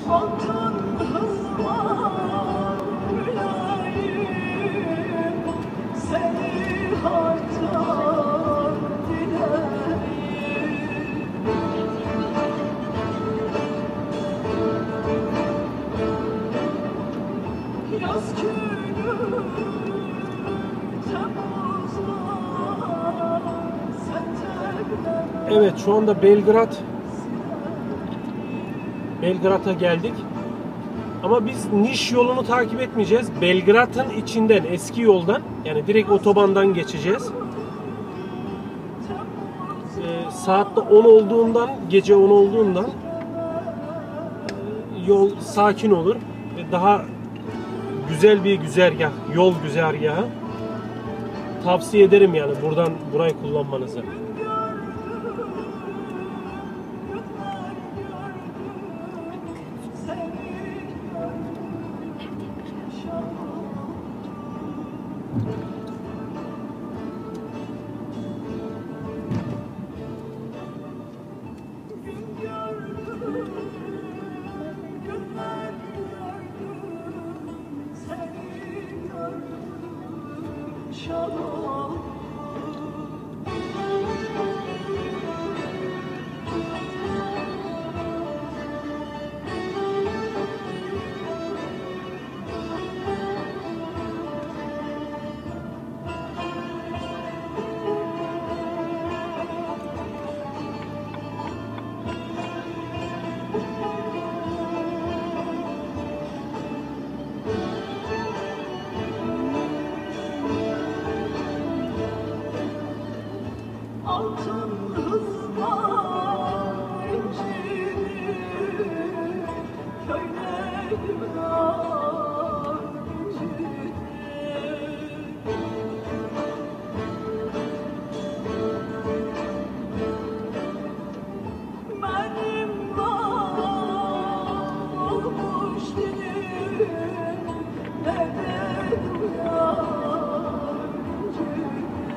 Altın hızlar gülayim, seni harcar dilerim. Yaz günü Temmuz'da sen terler. Evet, şu anda Belgrad'a geldik. Ama biz Niş yolunu takip etmeyeceğiz. Belgrad'ın içinden, eski yoldan, yani direkt otobandan geçeceğiz. Saatte 10 olduğundan, gece 10 olduğundan yol sakin olur ve daha güzel bir güzergah, yol güzergahı. Tavsiye ederim yani burayı kullanmanızı. Altın hızlar incini köylerimden incini. Benim olmuş dilim nerede duyar incini.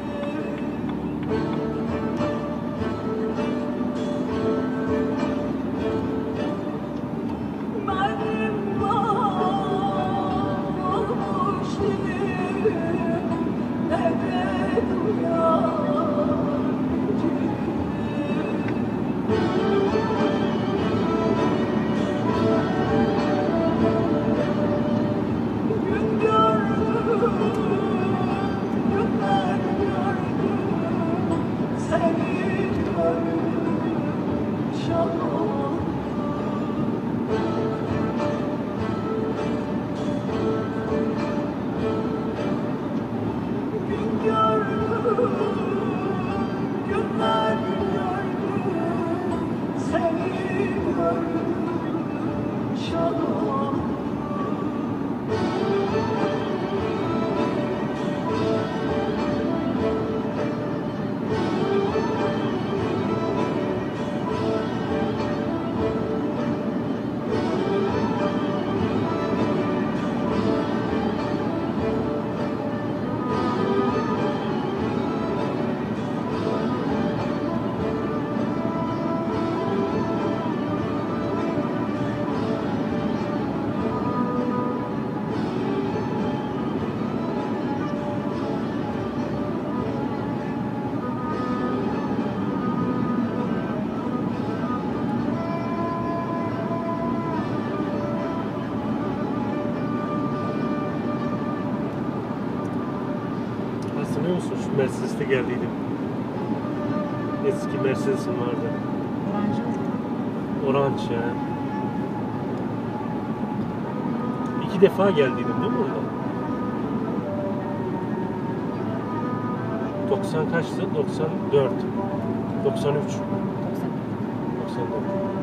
Hatırlıyor musun? Şu Mercedes'te geldiydim. Eski Mercedes'im vardı. Orange ya. 2 defa geldiydim değil mi orada? 90 kaçtı? 94. 93. 94.